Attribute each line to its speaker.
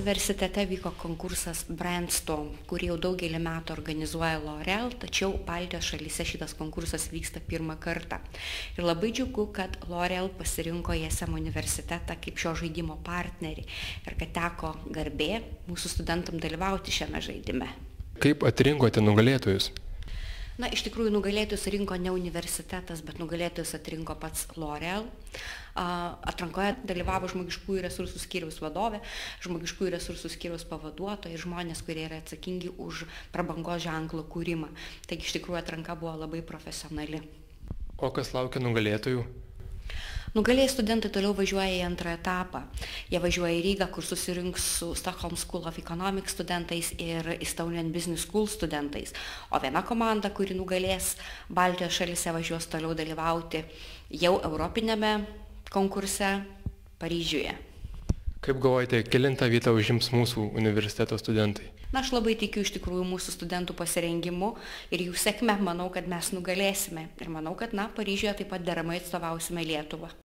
Speaker 1: universitete vyko konkursas Brainstorm, kurį jau daugelį metų organizuoja L'Oréal, tačiau Baltijos šalyse šitas konkursas vyksta pirmą kartą. Ir labai džiugu, kad L'Oréal pasirinko ISM universitetą kaip šio žaidimo partnerį ir kad teko garbė mūsų studentam dalyvauti šiame žaidime.
Speaker 2: Kaip atrinkote nugalėtojus?
Speaker 1: Na, iš tikrųjų, nugalėtojus rinko ne universitetas, bet nugalėtojus atrinko pats L'Oréal. Atrankoje dalyvavo žmogiškųjų resursų skyriaus vadovė, žmogiškųjų resursų skyriaus pavaduotojai, žmonės, kurie yra atsakingi už prabangos ženklo kūrimą. Taigi, iš tikrųjų, atranka buvo labai profesionali.
Speaker 2: O kas laukia nugalėtojų?
Speaker 1: Nugalėję studentai toliau važiuoja į antrą etapą. Jie važiuoja į Rygą, kur susirinks su Stockholm School of Economics studentais ir Estonian Business School studentais. O viena komanda, kuri nugalės Baltijos šalyse, važiuos toliau dalyvauti jau europinėme konkurse Paryžiuje.
Speaker 2: Kaip galvojate, kelintą vietą užims mūsų universiteto studentai?
Speaker 1: Na, aš labai tikiu iš tikrųjų mūsų studentų pasirengimu ir jų sėkme. Manau, kad mes nugalėsime. Ir manau, kad Paryžiuje taip pat deramai atstovausime Lietuvą.